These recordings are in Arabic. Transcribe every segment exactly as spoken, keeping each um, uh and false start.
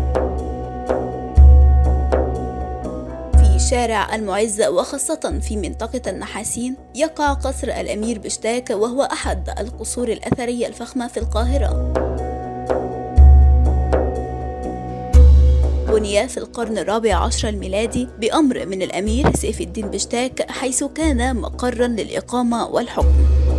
في شارع المعز وخاصة في منطقة النحاسين يقع قصر الأمير بشتاك، وهو أحد القصور الأثرية الفخمة في القاهرة. بني في القرن الرابع عشر الميلادي بأمر من الأمير سيف الدين بشتاك، حيث كان مقرا للإقامة والحكم.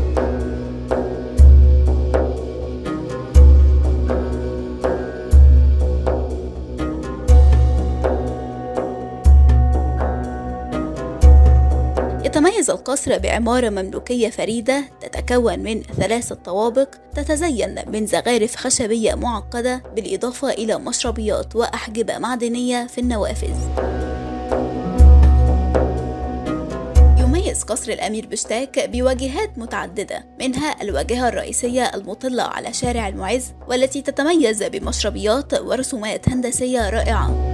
يتميز القصر بعمارة مملوكية فريدة تتكون من ثلاثة طوابق تتزين من زخارف خشبية معقدة، بالإضافة إلى مشربيات وأحجبة معدنية في النوافذ. يميز قصر الأمير بشتاك بواجهات متعددة، منها الواجهة الرئيسية المطلة على شارع المعز، والتي تتميز بمشربيات ورسومات هندسية رائعة.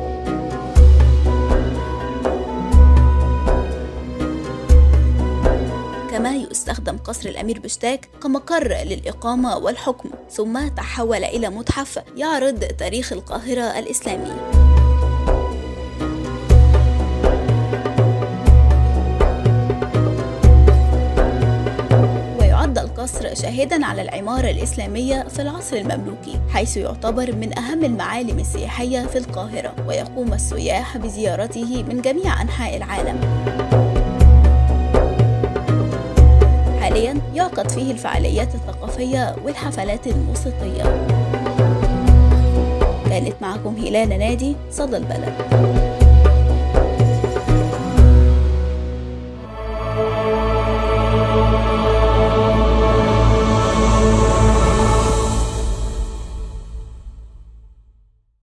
كما يستخدم قصر الأمير بشتاك كمقر للإقامة والحكم، ثم تحول إلى متحف يعرض تاريخ القاهرة الإسلامي. ويعد القصر شاهداً على العمارة الإسلامية في العصر المملوكي، حيث يعتبر من أهم المعالم السياحية في القاهرة، ويقوم السياح بزيارته من جميع أنحاء العالم. حالياً يعقد فيه الفعاليات الثقافية والحفلات الموسيقية. كانت معكم هلال نادي، صدى البلد.